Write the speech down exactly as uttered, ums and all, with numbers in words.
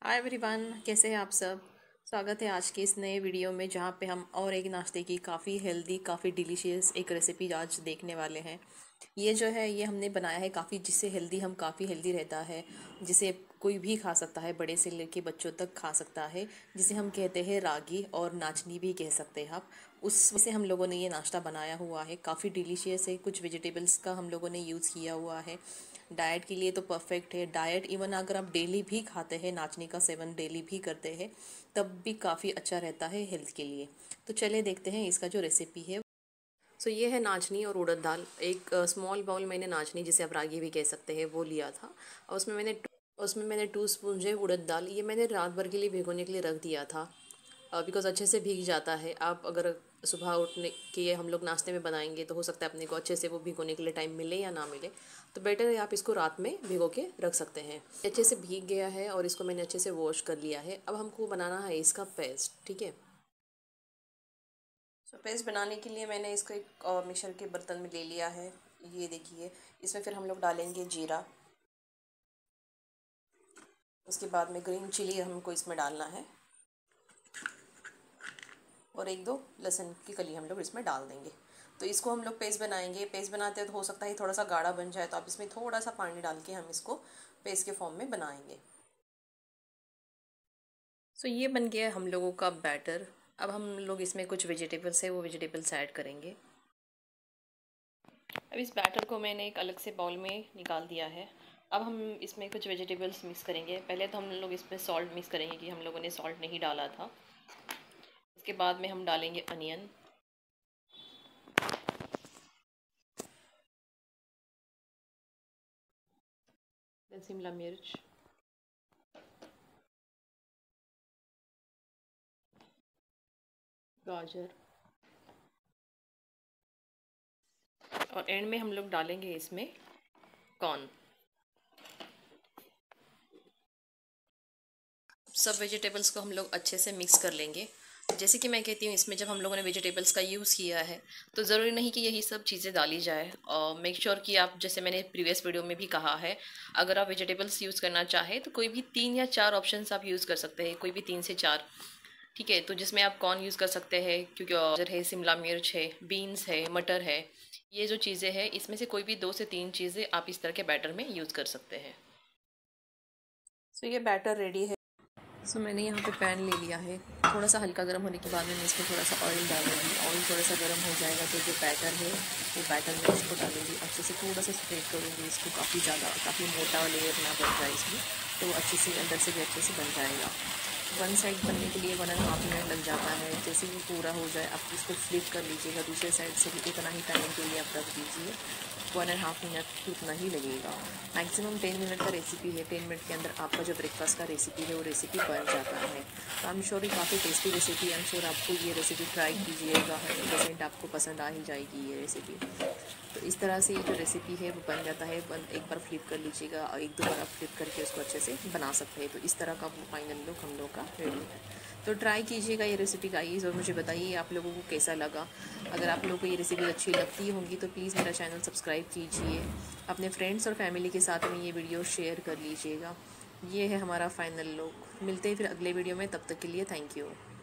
Hi everyone, कैसे हैं आप सब। स्वागत है आज के इस नए वीडियो में जहाँ पे हम और एक नाश्ते की काफ़ी हेल्दी काफ़ी डिलीशियस एक रेसिपी आज देखने वाले हैं। ये जो है ये हमने बनाया है काफ़ी, जिससे हेल्दी हम काफ़ी हेल्दी रहता है, जिसे कोई भी खा सकता है, बड़े से लेके बच्चों तक खा सकता है, जिसे हम कहते हैं रागी और नाचनी भी कह सकते हैं आप। उससे हम लोगों ने ये नाश्ता बनाया हुआ है, काफ़ी डिलीशियस है। कुछ वेजिटेबल्स का हम लोगों ने यूज़ किया हुआ है। डाइट के लिए तो परफेक्ट है। डाइट इवन अगर आप डेली भी खाते हैं, नाचनी का सेवन डेली भी करते हैं, तब भी काफ़ी अच्छा रहता है हेल्थ के लिए। तो चलिए देखते हैं इसका जो रेसिपी है। सो so, ये है नाचनी और उड़द दाल। एक स्मॉल बाउल मैंने नाचनी, जिसे आप रागी भी कह सकते हैं, वो लिया था। और उसमें मैंने उसमें मैंने टू स्पून जो है उड़द दाल, ये मैंने रात भर के लिए भिगोने के लिए रख दिया था, बिकॉज़ अच्छे से भीग जाता है। आप अगर सुबह उठने के हम लोग नाश्ते में बनाएंगे तो हो सकता है अपने को अच्छे से वो भिगोने के लिए टाइम मिले या ना मिले, तो बेटर है आप इसको रात में भिगो के रख सकते हैं। अच्छे से भीग गया है और इसको मैंने अच्छे से वॉश कर लिया है। अब हमको बनाना है इसका पेस्ट, ठीक है। सो पेस्ट बनाने के लिए मैंने इसको एक मिक्सर के बर्तन में ले लिया है। ये देखिए, इसमें फिर हम लोग डालेंगे जीरा। उसके बाद में ग्रीन चिली हमको इसमें डालना है, और एक दो लहसुन की कली हम लोग इसमें डाल देंगे। तो इसको हम लोग पेस्ट बनाएंगे। पेस्ट बनाते हैं तो हो सकता है थोड़ा सा गाढ़ा बन जाए, तो आप इसमें थोड़ा सा पानी डाल के हम इसको पेस्ट के फॉर्म में बनाएंगे। सो ये बन गया हम लोगों का बैटर। अब हम लोग इसमें कुछ वेजिटेबल्स है वो वेजिटेबल्स ऐड करेंगे। अब इस बैटर को मैंने एक अलग से बाउल में निकाल दिया है। अब हम इसमें कुछ वेजिटेबल्स मिक्स करेंगे। पहले तो हम लोग इसमें सॉल्ट मिक्स करेंगे, कि हम लोगों ने सॉल्ट नहीं डाला था। इसके बाद में हम डालेंगे अनियन, शिमला मिर्च, गाजर, और एंड में हम लोग डालेंगे इसमें कॉर्न। सब वेजिटेबल्स को हम लोग अच्छे से मिक्स कर लेंगे। जैसे कि मैं कहती हूँ, इसमें जब हम लोगों ने वेजिटेबल्स का यूज़ किया है तो ज़रूरी नहीं कि यही सब चीज़ें डाली जाए। और मेक श्योर कि आप, जैसे मैंने प्रीवियस वीडियो में भी कहा है, अगर आप वेजिटेबल्स यूज़ करना चाहें तो कोई भी तीन या चार ऑप्शंस आप यूज़ कर सकते हैं, कोई भी तीन से चार, ठीक है। तो जिसमें आप कॉर्न यूज़ कर सकते हैं, क्योंकि गाजर है, शिमला मिर्च है, बीन्स है, मटर है। ये जो चीज़ें हैं, इसमें से कोई भी दो से तीन चीज़ें आप इस तरह के बैटर में यूज़ कर सकते हैं। सो ये बैटर रेडी है। सो मैंने यहाँ पे पैन ले लिया है। थोड़ा सा हल्का गर्म होने के बाद में मैं इसमें थोड़ा सा ऑयल डालूंगी। ऑयल थोड़ा सा गर्म हो जाएगा तो जो बैटर है वो बैटर में इसको डालूंगी। अच्छे से थोड़ा सा स्प्रेड करूँगी इसको, काफ़ी ज़्यादा काफ़ी मोटा लेयर ना बन जाए इसमें, तो अच्छे से अंदर से भी अच्छे से बन जाएगा। वन साइड बनने के लिए वन एंड हाफ मिनट लग जाता है। जैसे वो पूरा हो जाए आप इसको फ्लिप कर लीजिएगा, दूसरे साइड से भी उतना ही टाइम के लिए आप रख दीजिए। वन एंड हाफ मिनट उतना ही लगेगा। मैक्सिमम टेन मिनट का रेसिपी है। टेन मिनट के अंदर आपका जो ब्रेकफास्ट का रेसिपी है वो रेसिपी बन जाता है। तो आई एम श्योर ये काफ़ी tasty recipe. I am sure आपको ये रेसिपी ट्राई कीजिएगा, हंड्रेड परसेंट आपको पसंद आ ही जाएगी ये रेसिपी। तो इस तरह से ये जो रेसिपी है वो बन जाता है। एक बार फ्लिप कर लीजिएगा और एक दो बार आप फ्लिप करके उसको अच्छे से बना सकते हैं। तो इस तरह का फाइनल लुक हम लोग का रेडी है। तो ट्राई कीजिएगा ये रेसिपी गाइस, और मुझे बताइए आप लोगों को कैसा लगा। अगर आप लोगों को ये रेसिपी अच्छी लगती होंगी तो प्लीज़ मेरा चैनल सब्सक्राइब कीजिए। अपने फ्रेंड्स और फैमिली के साथ में ये वीडियो शेयर कर लीजिएगा। ये है हमारा फाइनल लुक। मिलते हैं फिर अगले वीडियो में, तब तक के लिए थैंक यू।